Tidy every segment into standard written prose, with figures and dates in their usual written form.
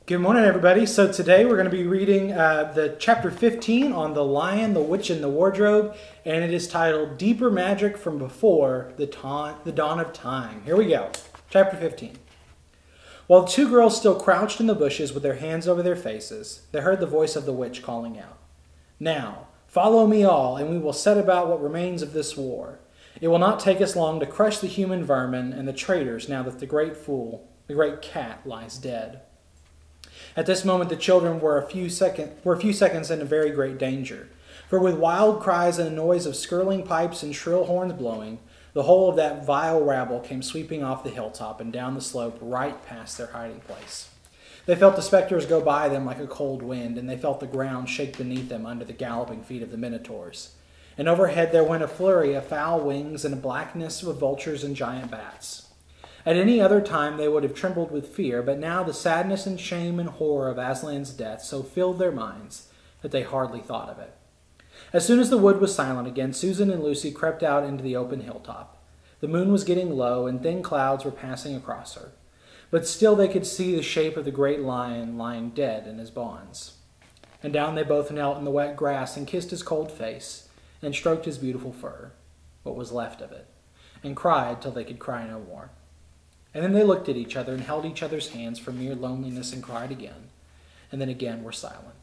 Good morning, everybody. So today we're going to be reading the chapter 15 on the Lion, the Witch, and the Wardrobe, and it is titled Deeper Magic from Before the Dawn of Time. Here we go. Chapter 15. While the two girls still crouched in the bushes with their hands over their faces, they heard the voice of the witch calling out, "Now, follow me all, and we will set about what remains of this war. It will not take us long to crush the human vermin and the traitors now that the great cat, lies dead." At this moment, the children were a few seconds in very great danger, for with wild cries and a noise of skirling pipes and shrill horns blowing, the whole of that vile rabble came sweeping off the hilltop and down the slope right past their hiding place. They felt the specters go by them like a cold wind, and they felt the ground shake beneath them under the galloping feet of the minotaurs. And overhead there went a flurry of foul wings and a blackness of vultures and giant bats. At any other time they would have trembled with fear, but now the sadness and shame and horror of Aslan's death so filled their minds that they hardly thought of it. As soon as the wood was silent again, Susan and Lucy crept out into the open hilltop. The moon was getting low, and thin clouds were passing across her, but still they could see the shape of the great lion lying dead in his bonds. And down they both knelt in the wet grass and kissed his cold face, and stroked his beautiful fur, what was left of it, and cried till they could cry no more. And then they looked at each other and held each other's hands for mere loneliness and cried again, and then again were silent.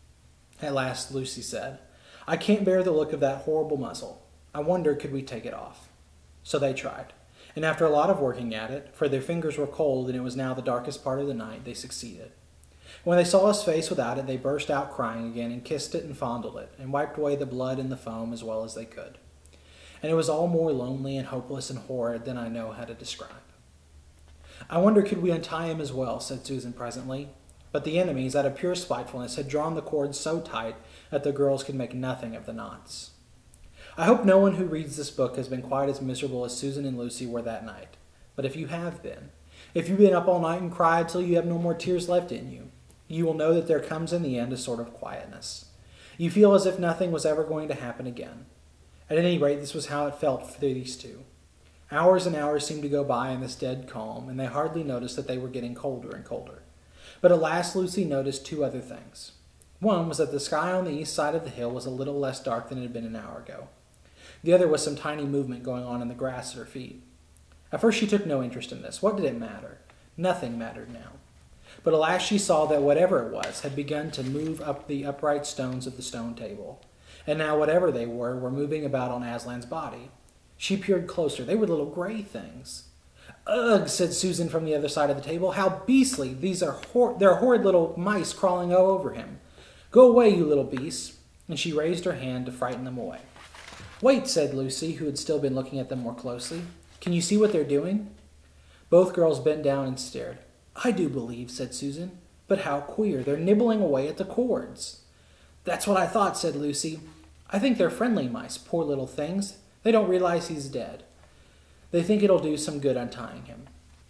At last Lucy said, "I can't bear the look of that horrible muzzle. I wonder could we take it off." So they tried, and after a lot of working at it, for their fingers were cold and it was now the darkest part of the night, they succeeded. When they saw his face without it, they burst out crying again and kissed it and fondled it, and wiped away the blood and the foam as well as they could. And it was all more lonely and hopeless and horrid than I know how to describe. "I wonder could we untie him as well," said Susan presently. But the enemies, out of pure spitefulness, had drawn the cords so tight that the girls could make nothing of the knots. I hope no one who reads this book has been quite as miserable as Susan and Lucy were that night. But if you have been, if you've been up all night and cried till you have no more tears left in you, you will know that there comes in the end a sort of quietness. You feel as if nothing was ever going to happen again. At any rate, this was how it felt for these two. Hours and hours seemed to go by in this dead calm, and they hardly noticed that they were getting colder and colder. But at last Lucy noticed two other things. One was that the sky on the east side of the hill was a little less dark than it had been an hour ago. The other was some tiny movement going on in the grass at her feet. At first she took no interest in this. What did it matter? Nothing mattered now. But at last she saw that whatever it was had begun to move up the upright stones of the stone table. And now whatever they were moving about on Aslan's body. She peered closer. They were little gray things. "Ugh," said Susan from the other side of the table. "How beastly! They're horrid little mice crawling all over him. Go away, you little beasts." And she raised her hand to frighten them away. "Wait," said Lucy, who had still been looking at them more closely. "Can you see what they're doing?" Both girls bent down and stared. "I do believe," said Susan. "But how queer. They're nibbling away at the cords." "That's what I thought," said Lucy. "I think they're friendly mice, poor little things. They don't realize he's dead. They think it'll do some good untying him."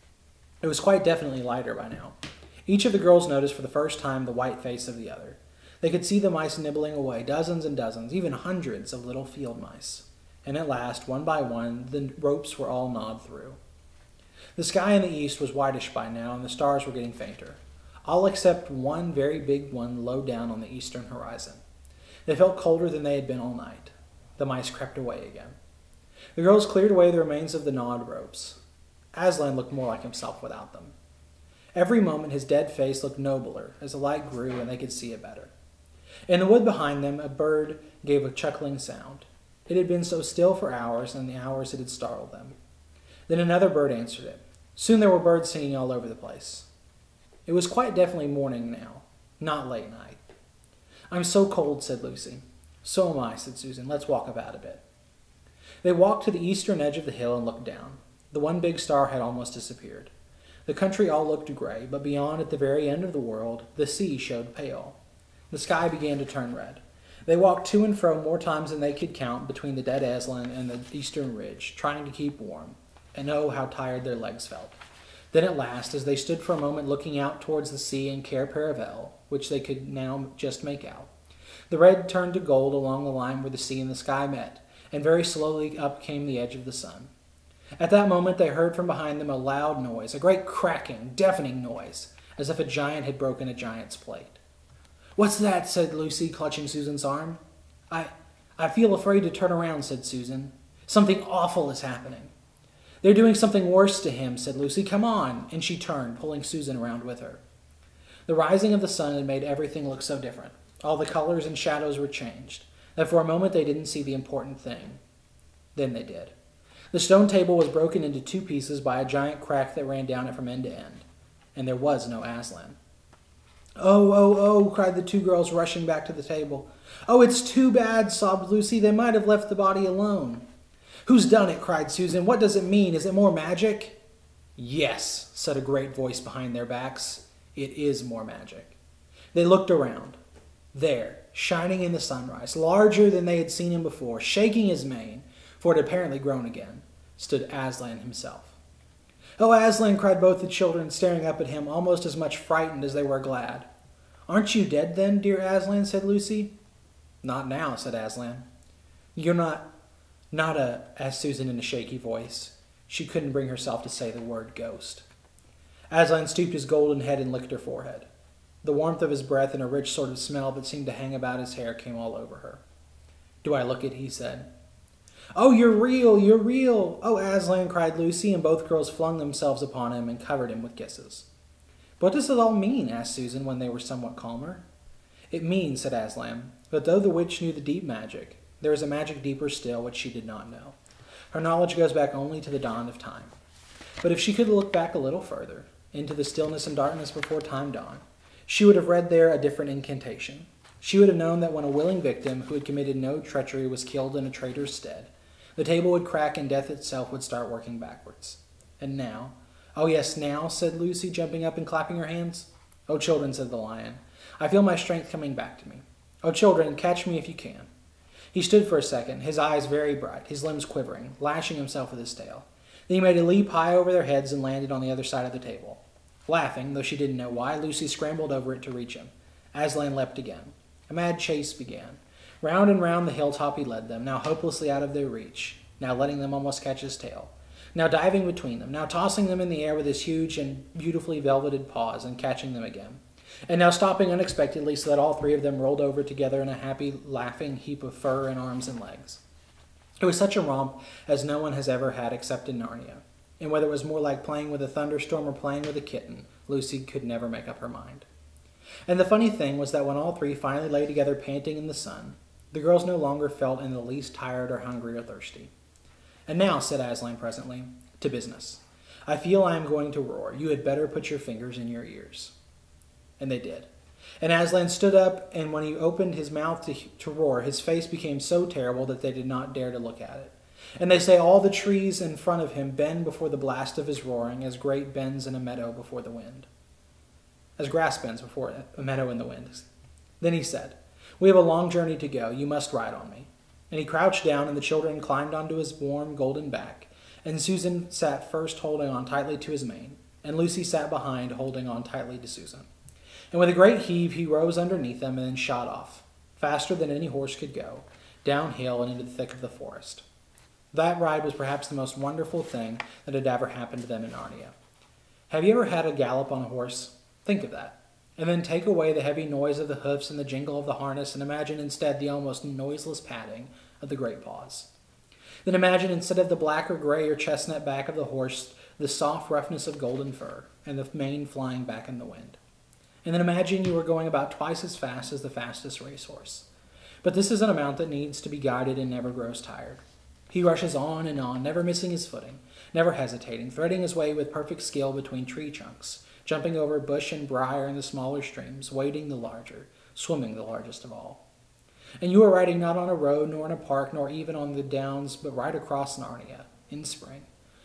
It was quite definitely lighter by now. Each of the girls noticed for the first time the white face of the other. They could see the mice nibbling away, dozens and dozens, even hundreds of little field mice. And at last, one by one, the ropes were all gnawed through. The sky in the east was whitish by now, and the stars were getting fainter, all except one very big one low down on the eastern horizon. They felt colder than they had been all night. The mice crept away again. The girls cleared away the remains of the gnawed ropes. Aslan looked more like himself without them. Every moment his dead face looked nobler as the light grew and they could see it better. In the wood behind them, a bird gave a chuckling sound. It had been so still for hours, and the hours it had startled them. Then another bird answered it. Soon there were birds singing all over the place. It was quite definitely morning now, not late night. "I'm so cold," said Lucy. "So am I," said Susan. "Let's walk about a bit." They walked to the eastern edge of the hill and looked down. The one big star had almost disappeared. The country all looked gray, but beyond, at the very end of the world, the sea showed pale. The sky began to turn red. They walked to and fro more times than they could count between the dead Aslan and the eastern ridge, trying to keep warm, and oh, how tired their legs felt. Then at last, as they stood for a moment looking out towards the sea and Cair Paravel, which they could now just make out, the red turned to gold along the line where the sea and the sky met, and very slowly up came the edge of the sun. At that moment they heard from behind them a loud noise, a great cracking, deafening noise, as if a giant had broken a giant's plate. "What's that?" said Lucy, clutching Susan's arm. I feel afraid to turn around," said Susan. "Something awful is happening." "They're doing something worse to him," said Lucy. "Come on." And she turned, pulling Susan around with her. The rising of the sun had made everything look so different. All the colors and shadows were changed, that for a moment they didn't see the important thing. Then they did. The stone table was broken into 2 pieces by a giant crack that ran down it from end to end, and there was no Aslan. "Oh, oh, oh," cried the 2 girls, rushing back to the table. "Oh, it's too bad," sobbed Lucy. "They might have left the body alone." "Who's done it?" cried Susan. "What does it mean? Is it more magic?" "Yes," said a great voice behind their backs. "It is more magic." They looked around. There, shining in the sunrise, larger than they had seen him before, shaking his mane, for it had apparently grown again, stood Aslan himself. "Oh, Aslan," cried both the children, staring up at him, almost as much frightened as they were glad. "Aren't you dead then, dear Aslan?" said Lucy. "Not now," said Aslan. "You're not asked Susan in a shaky voice. She couldn't bring herself to say the word ghost. Aslan stooped his golden head and licked her forehead. The warmth of his breath and a rich sort of smell that seemed to hang about his hair came all over her. "Do I look it?" he said. "Oh, you're real, you're real! Oh, Aslan," cried Lucy, and both girls flung themselves upon him and covered him with kisses. "What does it all mean?" asked Susan when they were somewhat calmer. "It means," said Aslan, "that though the witch knew the deep magic, there is a magic deeper still which she did not know. Her knowledge goes back only to the dawn of time. But if she could look back a little further, into the stillness and darkness before time dawned, she would have read there a different incantation. She would have known that when a willing victim who had committed no treachery was killed in a traitor's stead, the table would crack and death itself would start working backwards. And now—" "Oh, yes, now," said Lucy, jumping up and clapping her hands. "Oh, children," said the lion, "I feel my strength coming back to me. Oh, children, catch me if you can." He stood for a second, his eyes very bright, his limbs quivering, lashing himself with his tail. Then he made a leap high over their heads and landed on the other side of the table. Laughing, though she didn't know why, Lucy scrambled over it to reach him. Aslan leapt again. A mad chase began. Round and round the hilltop he led them, now hopelessly out of their reach, now letting them almost catch his tail, now diving between them, now tossing them in the air with his huge and beautifully velveted paws and catching them again, and now stopping unexpectedly so that all 3 of them rolled over together in a happy, laughing heap of fur and arms and legs. It was such a romp as no one has ever had except in Narnia, and whether it was more like playing with a thunderstorm or playing with a kitten, Lucy could never make up her mind. And the funny thing was that when all 3 finally lay together panting in the sun, the girls no longer felt in the least tired or hungry or thirsty. "And now," said Aslan presently, "to business. I feel I am going to roar. You had better put your fingers in your ears." And they did. And Aslan stood up, and when he opened his mouth to roar, his face became so terrible that they did not dare to look at it. And they say all the trees in front of him bend before the blast of his roaring, as grape bends in a meadow before the wind. As grass bends before a meadow in the wind. Then he said, "We have a long journey to go. You must ride on me." And he crouched down, and the children climbed onto his warm, golden back, and Susan sat first holding on tightly to his mane, and Lucy sat behind holding on tightly to Susan. And with a great heave he rose underneath them and then shot off, faster than any horse could go, downhill and into the thick of the forest. That ride was perhaps the most wonderful thing that had ever happened to them in Narnia. Have you ever had a gallop on a horse? Think of that. And then take away the heavy noise of the hoofs and the jingle of the harness, and imagine instead the almost noiseless padding of the great paws. Then imagine instead of the black or gray or chestnut back of the horse, the soft roughness of golden fur, and the mane flying back in the wind. And then imagine you were going about twice as fast as the fastest racehorse. But this is an amount that needs to be guided and never grows tired. He rushes on and on, never missing his footing, never hesitating, threading his way with perfect skill between tree trunks, jumping over bush and briar in the smaller streams, wading the larger, swimming the largest of all. And you are riding not on a road, nor in a park, nor even on the downs, but right across Narnia, in spring,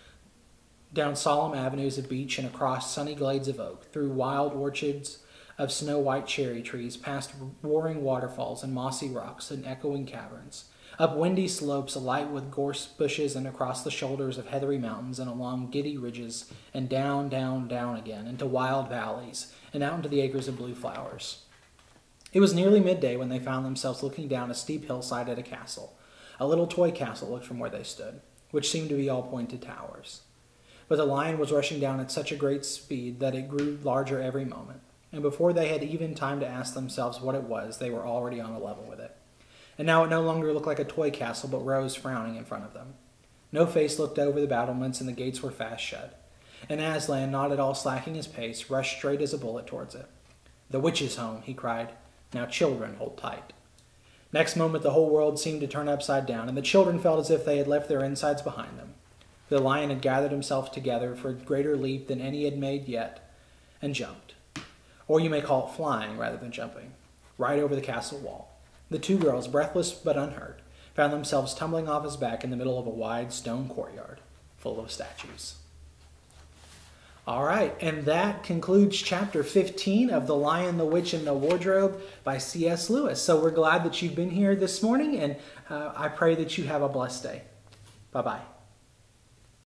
down solemn avenues of beech and across sunny glades of oak, through wild orchards of snow-white cherry trees, past roaring waterfalls and mossy rocks and echoing caverns, up windy slopes alight with gorse bushes and across the shoulders of heathery mountains and along giddy ridges and down, down, down again into wild valleys and out into the acres of blue flowers. It was nearly midday when they found themselves looking down a steep hillside at a castle. A little toy castle looked from where they stood, which seemed to be all pointed towers. But the lion was rushing down at such a great speed that it grew larger every moment. And before they had even time to ask themselves what it was, they were already on a level with it. And now it no longer looked like a toy castle, but rose frowning in front of them. No face looked over the battlements, and the gates were fast shut. And Aslan, not at all slacking his pace, rushed straight as a bullet towards it. "The witch is home," he cried. "Now, children, hold tight." Next moment, the whole world seemed to turn upside down, and the children felt as if they had left their insides behind them. The lion had gathered himself together for a greater leap than any had made yet, and jumped. Or you may call it flying rather than jumping, right over the castle wall. The two girls, breathless but unhurt, found themselves tumbling off his back in the middle of a wide stone courtyard full of statues. All right, and that concludes chapter 15 of The Lion, the Witch, and the Wardrobe by C.S. Lewis. So we're glad that you've been here this morning, and I pray that you have a blessed day. Bye-bye.